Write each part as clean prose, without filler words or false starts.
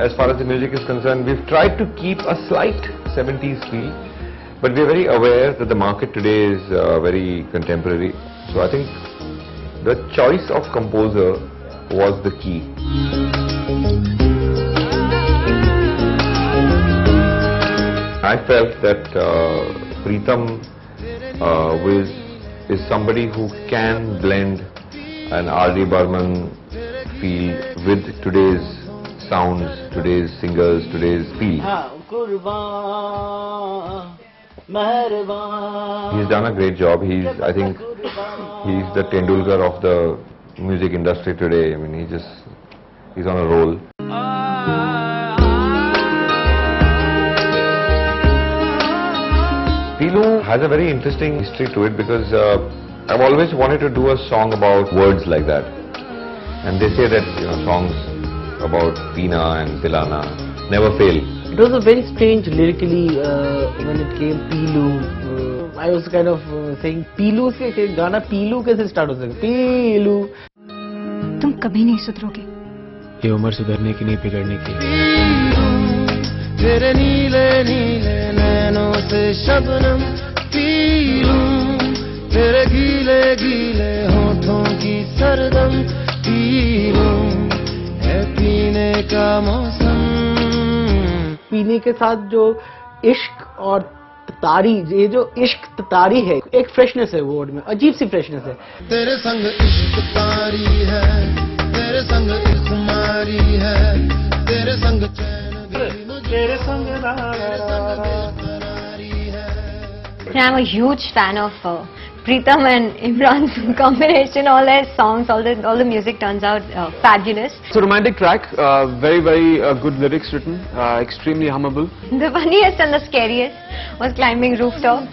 as far as the music is concerned, we've tried to keep a slight 70s feel, but we're very aware that the market today is very contemporary. So I think the choice of composer was the key. I felt that Pritam is somebody who can blend an R.D. Burman feel with today's sounds, today's singers, today's feel. He's done a great job. I think he's the Tendulkar of the music industry today. I mean, he's on a roll. Pilu has a very interesting history to it because I've always wanted to do a song about words like that. And they say that, you know, songs about Peena and Pilana never fail. It was a very strange lyrically when it came Pilu. I was kind of saying Pilu se गाना Pilu कैसे start हो सकता? Pilu. तुम कभी नहीं सुधरोगे. ये उम्र सुधरने की नहीं बिगड़ने की. तेरे नीले नीले नैनों से शबनम पीलूं, तेरे गीले गीले होठों की सरदम पीलूं, है पीने का मौसम. पीने के साथ जो इश्क और तारी, ये जो इश्क तारी है, एक फ्रेशनेस है वर्ड में, अजीब सी फ्रेशनेस है. तेरे संग इश्क तारी है, तेरे संग खुमारी है, तेरे संग I'm a huge fan of Pritam and Imran's combination. All their songs, all the music turns out fabulous. It's a romantic track, very good lyrics written, extremely hummable. The funniest and the scariest was climbing rooftop.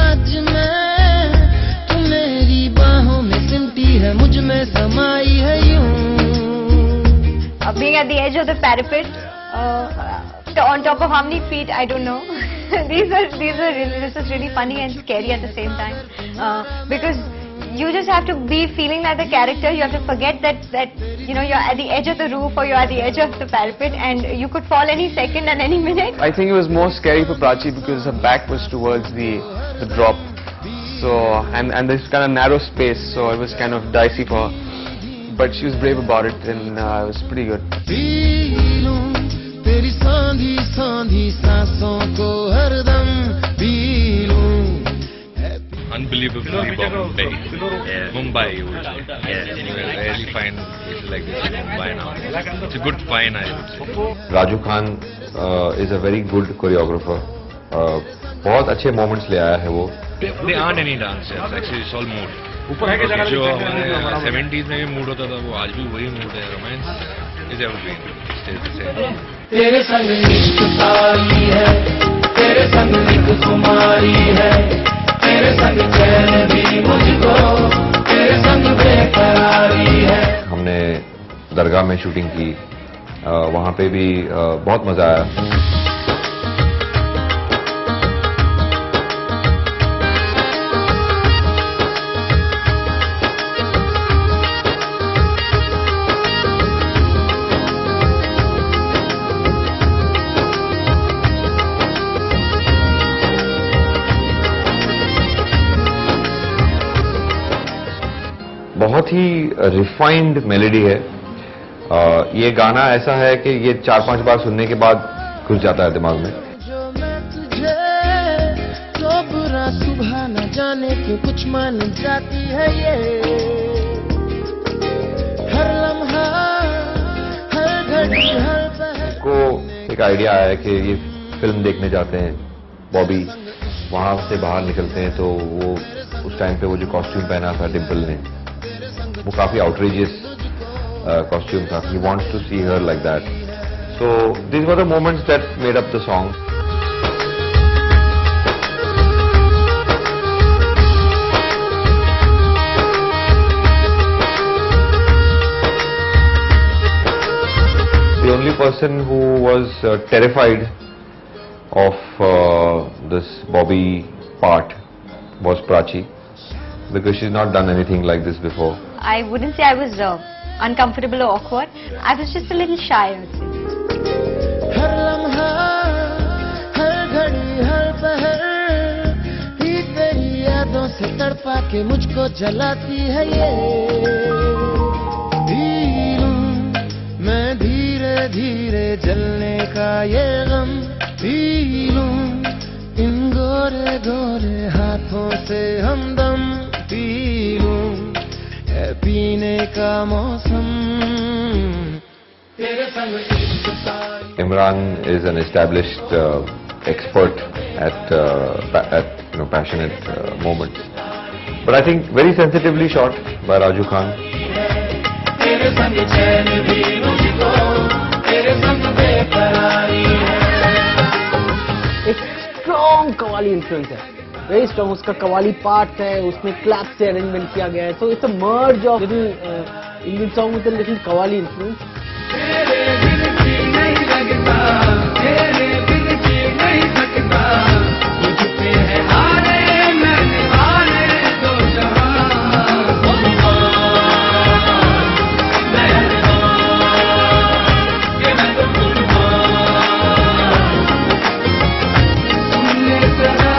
Being at the edge of the parapet, on top of how many feet, I don't know. This is really funny and scary at the same time, because you just have to be feeling like the character. You have to forget that you know, you're at the edge of the roof or you're at the edge of the parapet and you could fall any second and any minute. I think it was more scary for Prachi because her back was towards the drop, so and this kind of narrow space, so it was kind of dicey for her. But she was brave about it, and it was pretty good. Unbelievably Bombay. Yeah. Mumbai, you would say. Yeah. You will rarely find places like this in Mumbai now. It's a good find, I would say. Raju Khan is a very good choreographer. बहुत अच्छे moments ले आया है वो. They aren't any dancers. Actually, it's all mood. जो हमारे 70s में भी mood होता था, वो आज भी वही mood है. Romance is evergreen. Stays the same. तेरे संग इश्क तारी है, तेरे संग एक खुमारी है, तेरे संग चैन भी मुझको, तेरे संग बेकरारी है. हमने दरगाह में शूटिंग की, वहाँ पे भी बहुत मजा आया. बहुत ही रिफाइंड मेलोडी है. ये गाना ऐसा है कि ये 4-5 बार सुनने के बाद घुस जाता है दिमाग में. जो मैं तुझे तो बुरा सुबह न जाने क्यों कुछ मान जाती है ये, हर लम्हा हर घड़ी हर पहर. को एक आइडिया आया कि ये फिल्म देखने जाते हैं. बॉबी वहाँ से बाहर निकलते हैं तो वो उस टाइम पे वो जो कॉस्ट्यूम पहना था डिम्पल ने, वो काफी outrageous costume था. He wants to see her like that. So these were the moments that made up the song. The only person who was terrified of this Bobby part was Prachi, because she's not done anything like this before. I wouldn't say I was uncomfortable or awkward. I was just a little shy, I would say. यादों से तड़पा के मुझको जलाती है ये P लूं मैं धीरे धीरे जलने का ये गम पी लूं इन गोरे गोरे हाथों से हमदम पी लूं है पीने का मौसम तेरे संग इश्क सारी Imran is an established expert at passionate moments, but I think very sensitively shot by Raju Khan. तेरे संग चैन भी मुझको तेरे संग बेकरारी एक स्ट्रॉन्ग कवाली इन्फ्लुएंस है, वेरी स्ट्रॉन्ग. उसका कवाली पार्ट है, उसमें क्लैप से अरेंजमेंट किया गया है. So it's a merge of little Indian song with a little qawwali influence. तेरे बिन जी नहीं लगता तेरे बिन जी नहीं सकता मुझ पे है हारे मैंने हारे दो जहां ये मैं तो सुनने सदा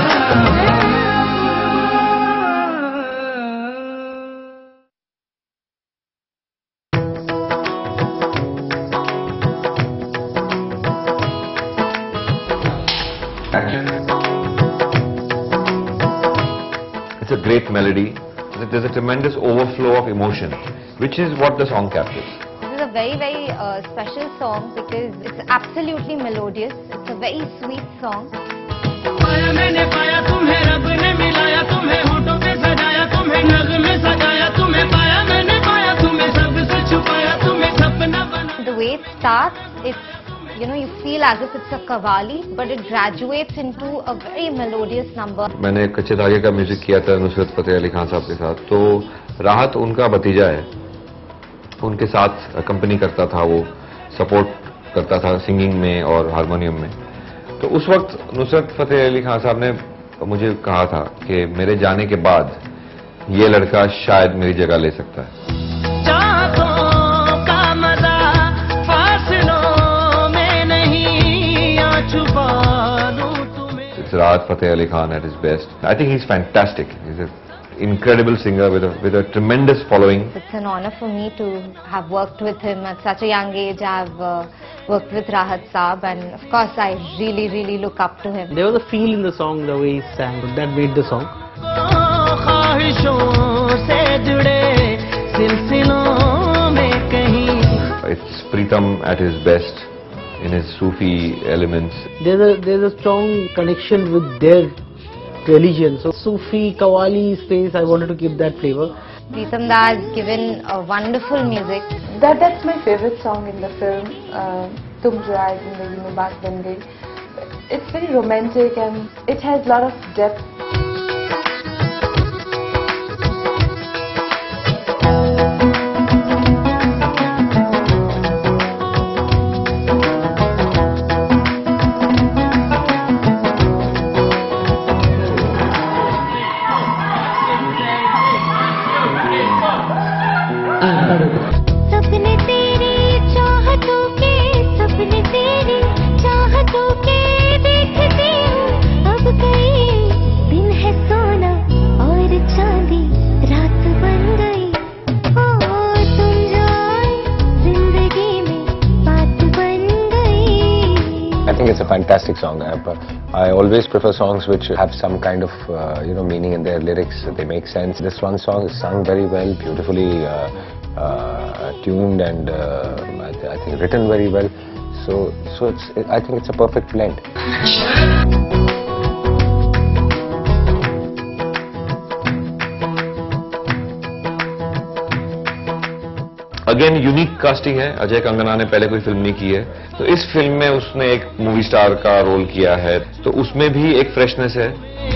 It's a great melody. There's a tremendous overflow of emotion, which is what the song captures. This is a very, very special song because it's absolutely melodious. It's a very sweet song. पाया मैंने पाया तुम्हें रब ने मिलाया तुम्हें होठों पे सजाया तुम्हें नग़्मे सजाया तुम्हें पाया मैंने पाया तुम्हें सबसे छुपाया तुम्हें सपना बना The way it starts, it's, you feel as if it's a qawwali, but it graduates into a very melodious number. मैंने कच्चे धागे का म्यूजिक किया था नुसरत फतेह अली खान साहब के साथ. तो राहत उनका भतीजा है, उनके साथ कंपनी करता था, वो सपोर्ट करता था सिंगिंग में और हारमोनियम में. तो उस वक्त नुसरत फतेह अली खान साहब ने मुझे कहा था कि मेरे जाने के बाद ये लड़का शायद मेरी जगह ले सकता है. चाहतों का मजा फासलों में नहीं आ छुपा दूं तुम्हें. It's Rahat Fateh Ali Khan at his best. I think he's fantastic. He's an incredible singer with a tremendous following. It's an honor for me to have worked with him at such a young age. I've worked with Rahat Saab, and of course I really, really look up to him. There was a feel in the song, the way he sang, that made the song. ख्वाहिशों से जुड़े सिलसिलों में कहीं It's Pritam at his best in his Sufi elements. There's a strong connection with their religion. So Sufi, Qawwali space, I wanted to keep that flavor. Pritam Da has given a wonderful music. That's my favorite song in the film, Tum Jo Aaye Zindagi Mein Baat Ban Gayi. It's very romantic and it has a lot of depth. सपने तेरी चाहतों के सपने तेरी चाहतों के देखती हूँ अब कई दिन है सोना और चांदी रात बन गई ओ तुम जो आए जिंदगी में बात बन गई. I think it's a fantastic song. I always prefer songs which have some kind of meaning in their lyrics. They make sense. This one song is sung very well, beautifully tuned, and I think written very well. So I think it's a perfect blend. Again unique casting है. अजय कंगना ने पहले कोई film नहीं की है, तो इस film में उसने एक मूवी स्टार का रोल किया है, तो उसमें भी एक फ्रेशनेस है.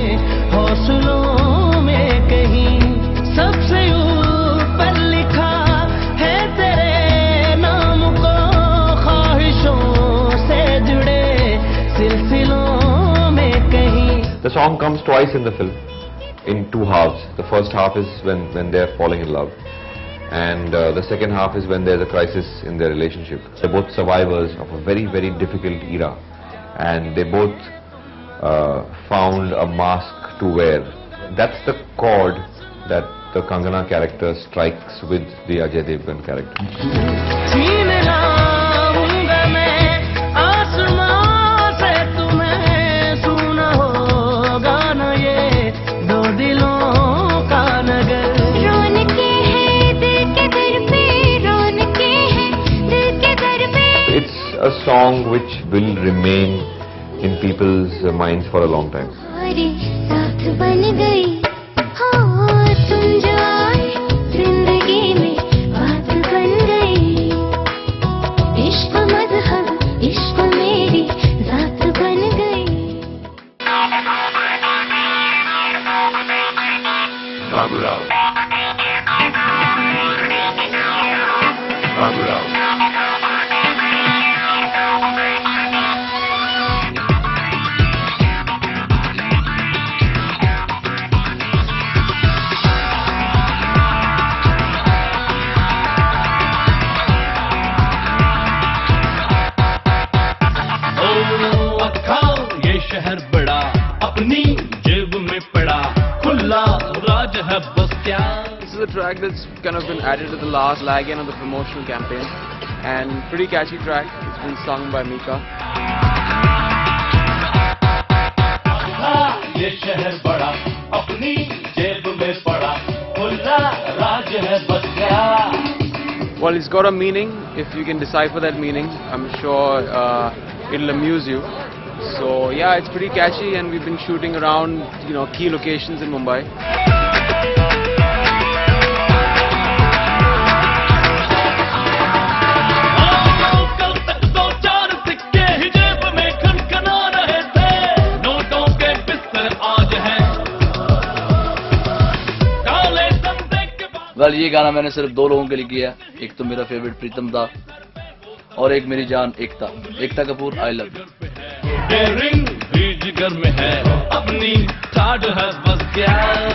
हौसलों में कहीं सबसे ऊपर लिखा है तेरे नाम को ख्वाहिशों से जुड़े सिलसिलों में कहीं. The song comes twice in the film, in two halves. The first half is when they are falling in love, and the second half is when there's a crisis in their relationship. They're both survivors of a very, very difficult era, and they both found a mask to wear that's the chord that the Kangana character strikes with the Ajay Devgan character. It's a song which will remain in people's minds for a long time. This is a track that's kind of been added to the last lag end of the promotional campaign, and pretty catchy track. It's been sung by Mika. Well, it's got a meaning. If you can decipher that meaning, I'm sure it'll amuse you. So yeah, it's pretty catchy, and we've been shooting around, you know, key locations in Mumbai. Well ये गाना मैंने सिर्फ दो लोगों के लिए किया, एक तो मेरा फेवरेट प्रीतम दा और एक मेरी जान Ekta Kapoor. I love you. जिगर में है अपनी ठाड है बस क्या,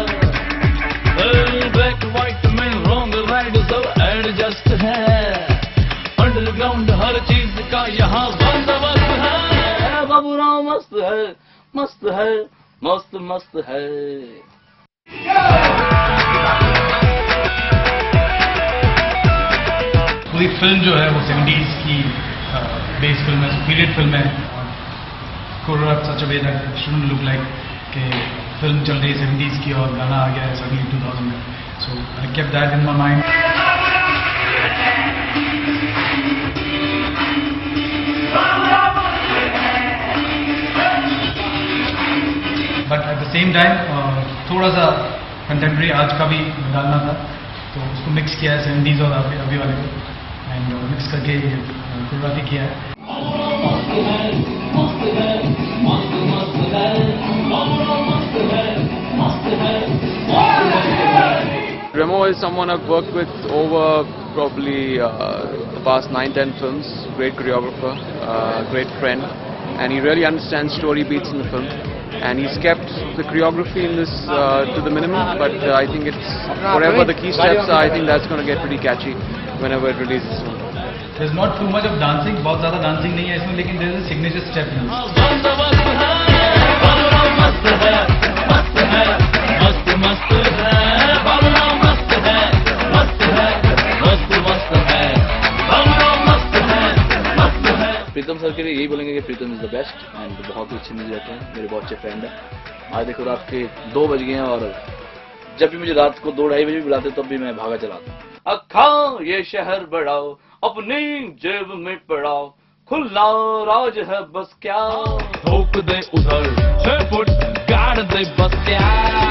ब्लैक व्हाइट में रॉन्ग राइट सब एडजस्ट है, अंडरग्राउंड हर चीज का यहाँ बंदोबस्त है, बाबूराव मस्त है मस्त है मस्त मस्त है। पूरी फिल्म जो है वो 70s की बेस फिल्म है, पीरियड फिल्म है, choreograph such a way that it shouldn't look like कि फिल्म चल रही है 70s की और गाना आ गया है सडनली 2000 में। So I kept that in my mind. But at the same time थोड़ा सा कंटेम्प्रेरी आज का भी डालना था, तो उसको मिक्स किया है 70s और अभी वाले को, एंड मिक्स करके कोरियोग्राफी किया है। Remo is someone I've worked with over probably the past 9-10 films. Great choreographer, great friend, and he really understands story beats in the film. And he's kept the choreography in this to the minimum, but I think it's whatever the key steps are, I think that's going to get pretty catchy whenever it releases. There's not too much of dancing, बहुत ज़्यादा dancing नहीं है इसमें, लेकिन there is a signature step in Pritam sir के लिए यही बोलेंगे कि Pritam is the best and बहुत ही अच्छे म्यूजिक रहते हैं, मेरे बहुत अच्छे फ्रेंड हैं। आज देखो रात के 2 बज गए हैं और जब भी मुझे रात को 2-2:30 बजे भी बुलाते तब भी मैं भागा चलाता हूँ। अखा ये शहर बढ़ाओ अपनी जेब में पड़ाओ, खुला राज है बस क्या, ठोक दे उधर 6 फुट गाड़ दे बस क्या,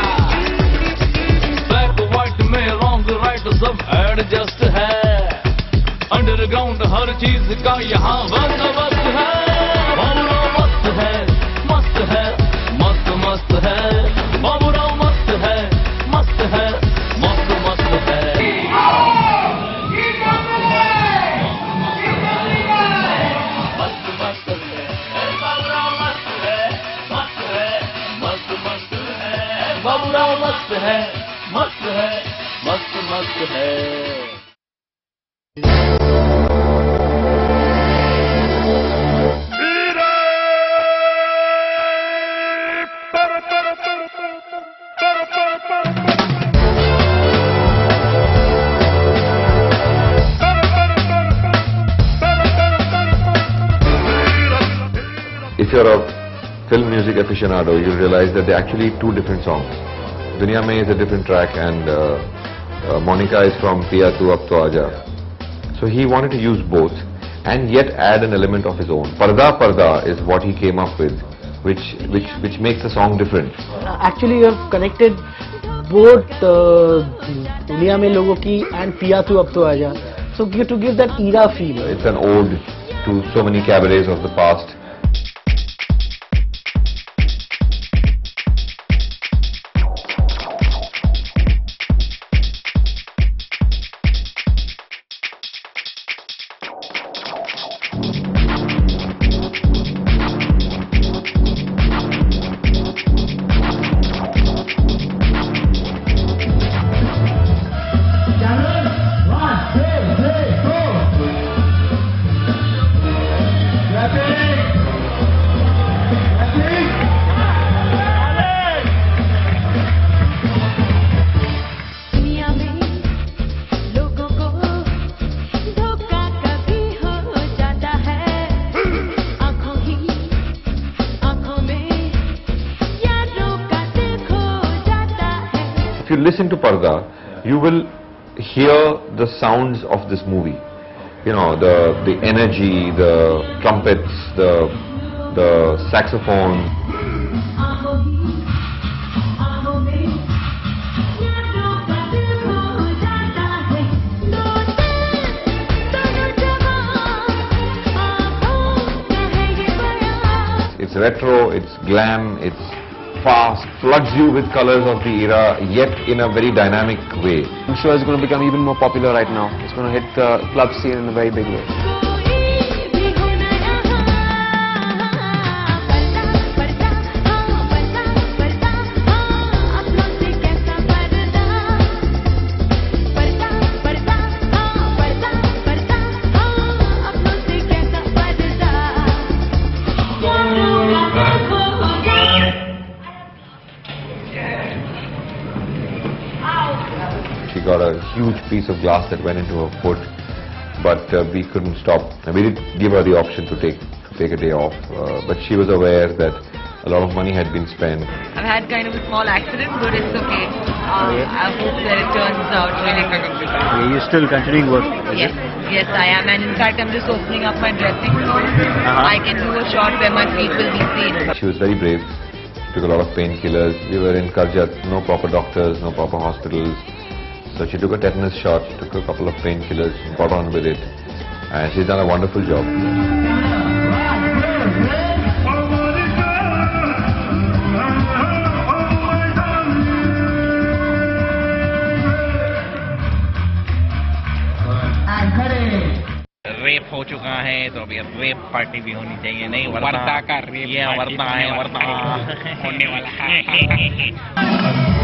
ब्लैक व्हाइट में रॉन्ग राइट सब एडजस्ट है, अंडरग्राउंड हर चीज का यहाँ बंदोबस्त है, बाबूराव मस्त है मस्त है मस्त मस्त है, बाबूराव मस्त है मस्त है मस्त मस्त है। मस्त मस्त है बाबूराव मस्त है मस्त है मस्त मस्त है, बाबूराव मस्त है मस्त है मस्त मस्त है। Para you're a film music aficionado, you'll realize that they're actually two different songs. Duniya Mein is a different track, and Monica is from Piya Tu Ab To Aaja. So he wanted to use both and yet add an element of his own. Parda Parda is what he came up with, which makes the song different. Actually, you have connected both Duniya Mein Logo Ki and Piya Tu Ab To Aaja. So to give that era feel. It's an ode to so many cabarets of the past. If you listen to Parda, you will hear the sounds of this movie. You know, the energy, the trumpets, the saxophone. It's retro, it's glam, it's fast, floods you with colors of the era, yet in a very dynamic way. I'm sure it's going to become even more popular right now. It's going to hit the club scene in a very big way. She got a huge piece of glass that went into her foot, but we couldn't stop. We did give her the option to take a day off, but she was aware that a lot of money had been spent. I've had kind of a small accident, but it's okay. I hope that it turns out really good. You're still continuing work? Yes, yes I am, and in fact I'm just opening up my dressing room. I can do a shot where my feet will be seen. She was very brave. She took a lot of painkillers. We were in Karjat, no proper doctors, no proper hospitals. So she took a tetanus shot, took a couple of painkillers, got on with it, and she's done a wonderful job. Wrap हो चुका है तो अभी rape party भी होनी चाहिए नहीं वर्ता का रेप ये वर्ता है वर्ता होने वाला है